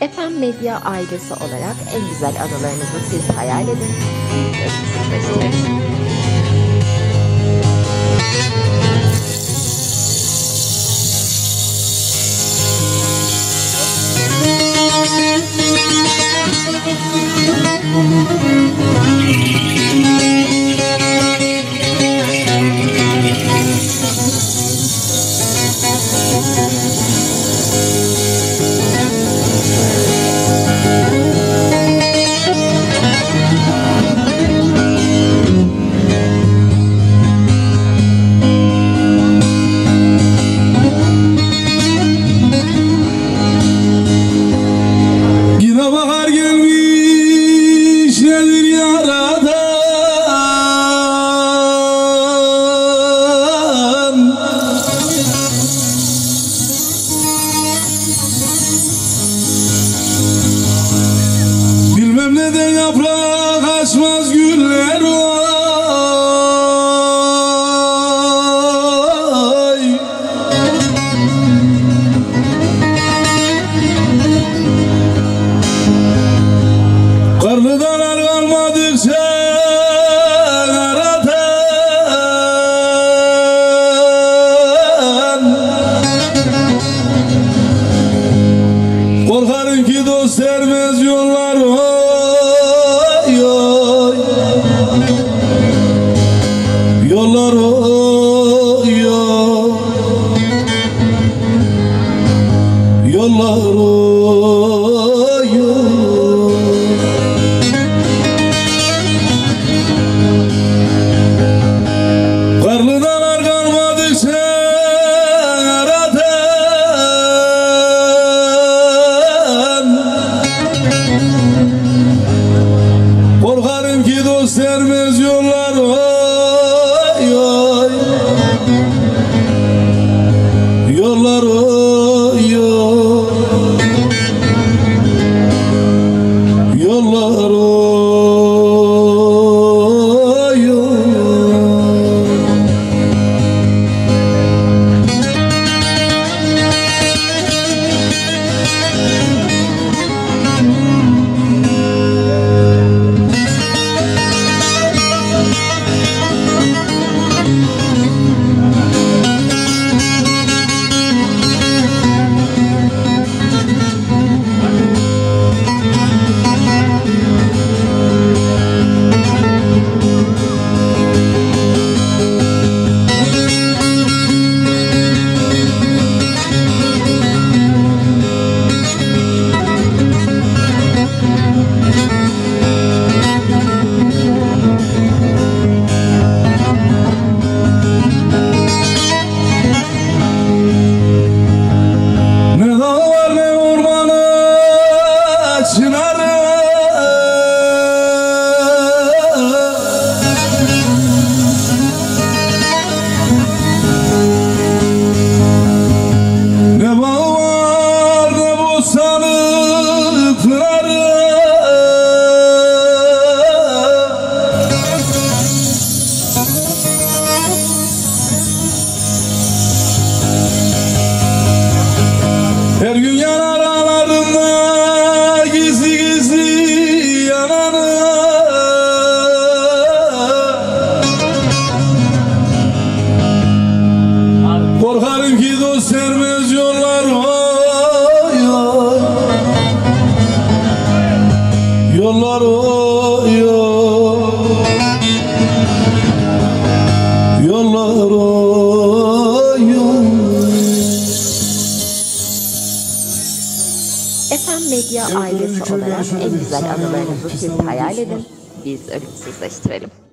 FM Medya ailesi olarak en güzel anılarınızı siz hayal edin, biz ölümsüzleştirelim. Bilmem neden yaprak açmaz güller oy. Karlı dağlar kalmadıkça aratan, korkarım ki dost ermez yollar oy. Yollar oy, yollar oy. Karlı dağlar kalmadıkça aratan, korkarım ki dost ermez yollar oy. Yollar oy, yollar oy. Her gün yanar aralarında gizli gizli yananı, korkarım ki dost ermez yollar oy. Yollar oy, yollar oy. FM Medya ailesi olarak en güzel anılarınızı siz hayal edin, biz ölümsüzleştirelim.